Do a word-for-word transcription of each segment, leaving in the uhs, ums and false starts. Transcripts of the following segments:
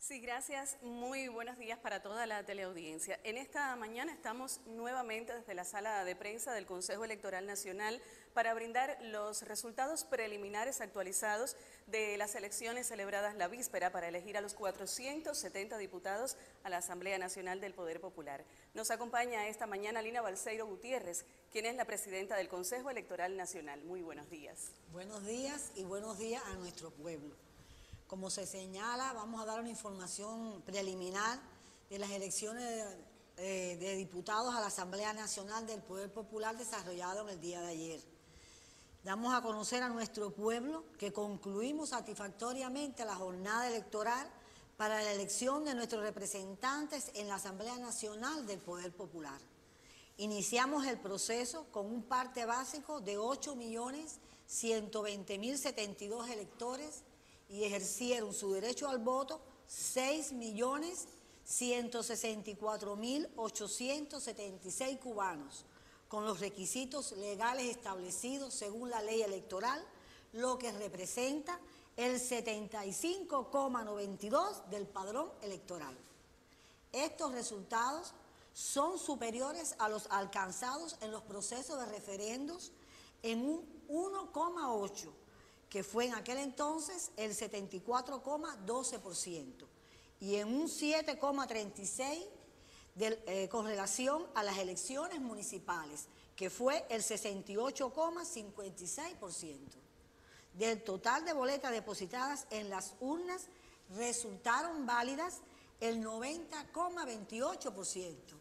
Sí, gracias. Muy buenos días para toda la teleaudiencia. En esta mañana estamos nuevamente desde la sala de prensa del Consejo Electoral Nacional para brindar los resultados preliminares actualizados de las elecciones celebradas la víspera para elegir a los cuatrocientos setenta diputados a la Asamblea Nacional del Poder Popular. Nos acompaña esta mañana Lina Balseiro Gutiérrez, quien es la presidenta del Consejo Electoral Nacional. Muy buenos días. Buenos días y buenos días a nuestro pueblo. Como se señala, vamos a dar una información preliminar de las elecciones de, de, de diputados a la Asamblea Nacional del Poder Popular desarrollado en el día de ayer. Damos a conocer a nuestro pueblo que concluimos satisfactoriamente la jornada electoral para la elección de nuestros representantes en la Asamblea Nacional del Poder Popular. Iniciamos el proceso con un parte básico de ocho millones ciento veinte mil setenta y dos electores y ejercieron su derecho al voto seis millones ciento sesenta y cuatro mil ochocientos setenta y seis cubanos, con los requisitos legales establecidos según la ley electoral, lo que representa el setenta y cinco coma noventa y dos por ciento del padrón electoral. Estos resultados son superiores a los alcanzados en los procesos de referendos en un uno coma ocho por ciento, que fue en aquel entonces el setenta y cuatro coma doce por ciento, y en un siete coma treinta y seis por ciento de, eh, con relación a las elecciones municipales, que fue el sesenta y ocho coma cincuenta y seis por ciento. Del total de boletas depositadas en las urnas, resultaron válidas el noventa coma veintiocho por ciento.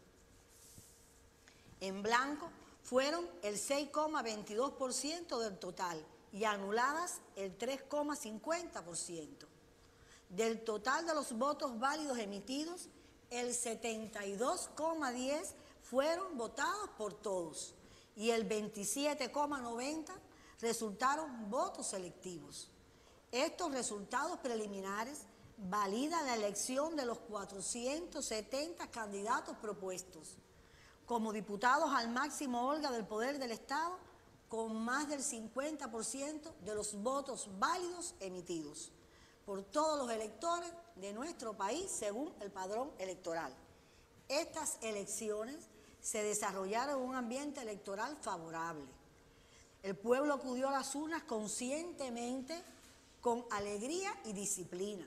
En blanco fueron el seis coma veintidós por ciento del total y anuladas el tres coma cincuenta por ciento. Del total de los votos válidos emitidos, el setenta y dos coma diez por ciento fueron votados por todos y el veintisiete coma noventa por ciento resultaron votos selectivos. Estos resultados preliminares validan la elección de los cuatrocientos setenta candidatos propuestos como diputados al máximo órgano del Poder del Estado, con más del cincuenta por ciento de los votos válidos emitidos por todos los electores de nuestro país según el padrón electoral. Estas elecciones se desarrollaron en un ambiente electoral favorable. El pueblo acudió a las urnas conscientemente, con alegría y disciplina.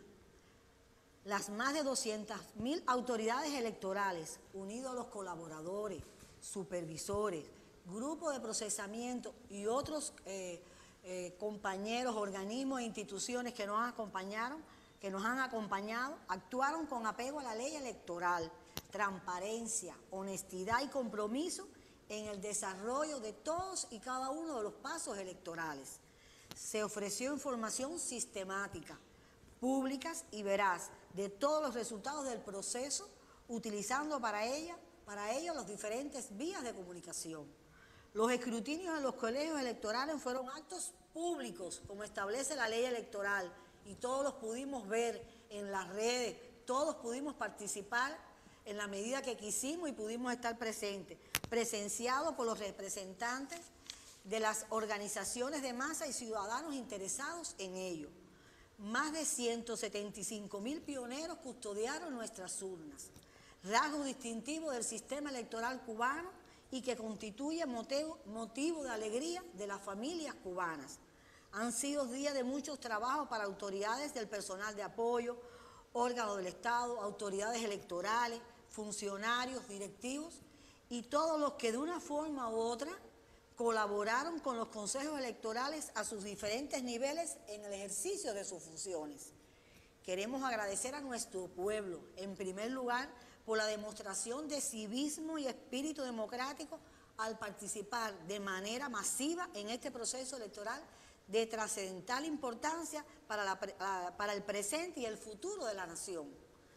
Las más de doscientas mil autoridades electorales, unidos a los colaboradores, supervisores, grupos de procesamiento y otros eh, eh, compañeros, organismos e instituciones que nos acompañaron, que nos han acompañado, actuaron con apego a la ley electoral, transparencia, honestidad y compromiso en el desarrollo de todos y cada uno de los pasos electorales. Se ofreció información sistemática, públicas y veraz de todos los resultados del proceso, utilizando para ella, para ello las diferentes vías de comunicación. Los escrutinios en los colegios electorales fueron actos públicos, como establece la ley electoral, y todos los pudimos ver en las redes, todos pudimos participar en la medida que quisimos y pudimos estar presentes, presenciados por los representantes de las organizaciones de masa y ciudadanos interesados en ello. Más de ciento setenta y cinco mil pioneros custodiaron nuestras urnas, rasgo distintivo del sistema electoral cubano y que constituye motivo, motivo de alegría de las familias cubanas. Han sido días de muchos trabajos para autoridades del personal de apoyo, órganos del Estado, autoridades electorales, funcionarios, directivos y todos los que de una forma u otra colaboraron con los consejos electorales a sus diferentes niveles en el ejercicio de sus funciones. Queremos agradecer a nuestro pueblo, en primer lugar, por la demostración de civismo y espíritu democrático al participar de manera masiva en este proceso electoral de trascendental importancia para, la, para el presente y el futuro de la nación.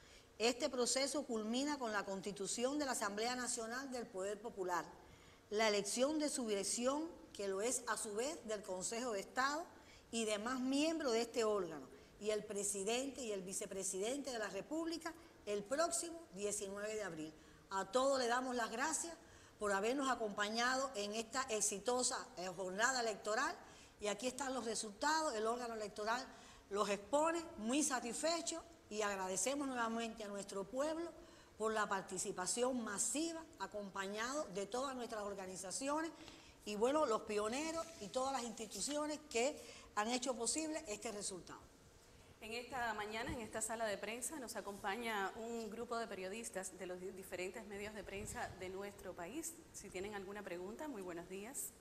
Este proceso culmina con la constitución de la Asamblea Nacional del Poder Popular, la elección de su dirección, que lo es a su vez del Consejo de Estado y demás miembros de este órgano, y el presidente y el vicepresidente de la República el próximo diecinueve de abril. A todos le damos las gracias por habernos acompañado en esta exitosa jornada electoral, y aquí están los resultados. El órgano electoral los expone muy satisfecho y agradecemos nuevamente a nuestro pueblo por la participación masiva, acompañado de todas nuestras organizaciones y bueno, los pioneros y todas las instituciones que han hecho posible este resultado. En esta mañana, en esta sala de prensa, nos acompaña un grupo de periodistas de los diferentes medios de prensa de nuestro país. Si tienen alguna pregunta, muy buenos días.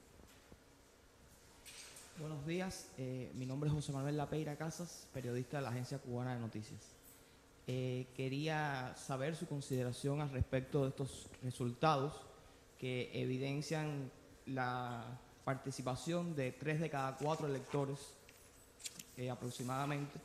Buenos días, eh, mi nombre es José Manuel Lapeira Casas, periodista de la Agencia Cubana de Noticias. Eh, quería saber su consideración al respecto de estos resultados que evidencian la participación de tres de cada cuatro electores eh, aproximadamente,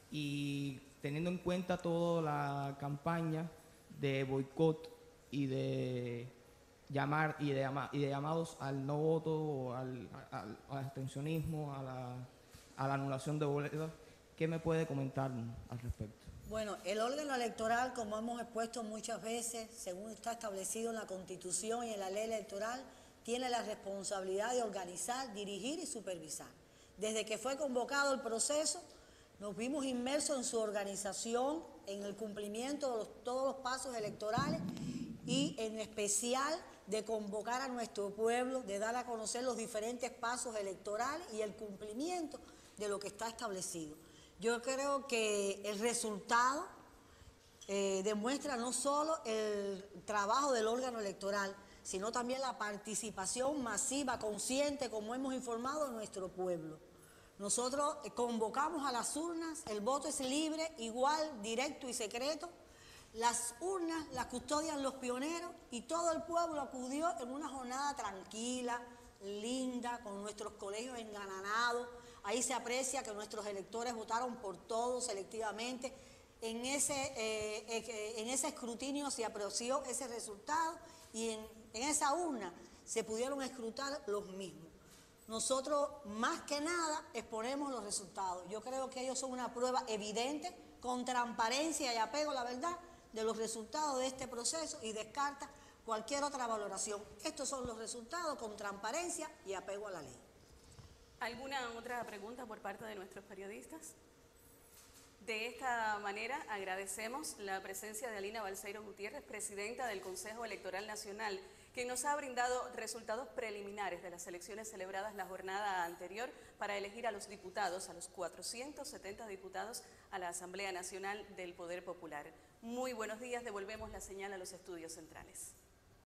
y teniendo en cuenta toda la campaña de boicot y de llamar y de, llama, y de llamados al no voto, al, al, al abstencionismo, a la, a la anulación de boletas, ¿qué me puede comentar al respecto? Bueno, el órgano electoral, como hemos expuesto muchas veces, según está establecido en la Constitución y en la ley electoral, tiene la responsabilidad de organizar, dirigir y supervisar. Desde que fue convocado el proceso, nos vimos inmersos en su organización, en el cumplimiento de los, todos los pasos electorales y en especial de convocar a nuestro pueblo, de dar a conocer los diferentes pasos electorales y el cumplimiento de lo que está establecido. Yo creo que el resultado eh, demuestra no solo el trabajo del órgano electoral, sino también la participación masiva, consciente, como hemos informado, de nuestro pueblo. Nosotros convocamos a las urnas, el voto es libre, igual, directo y secreto. Las urnas las custodian los pioneros y todo el pueblo acudió en una jornada tranquila, linda, con nuestros colegios engalanados. Ahí se aprecia que nuestros electores votaron por todos selectivamente. En ese, eh, eh, en ese escrutinio se apreció ese resultado y en, en esa urna se pudieron escrutar los mismos. Nosotros, más que nada, exponemos los resultados. Yo creo que ellos son una prueba evidente, con transparencia y apego a la verdad, de los resultados de este proceso y descarta cualquier otra valoración. Estos son los resultados con transparencia y apego a la ley. ¿Alguna otra pregunta por parte de nuestros periodistas? De esta manera agradecemos la presencia de Alina Balseiro Gutiérrez, presidenta del Consejo Electoral Nacional, quien nos ha brindado resultados preliminares de las elecciones celebradas la jornada anterior para elegir a los diputados, a los cuatrocientos setenta diputados a la Asamblea Nacional del Poder Popular. Muy buenos días, devolvemos la señal a los estudios centrales.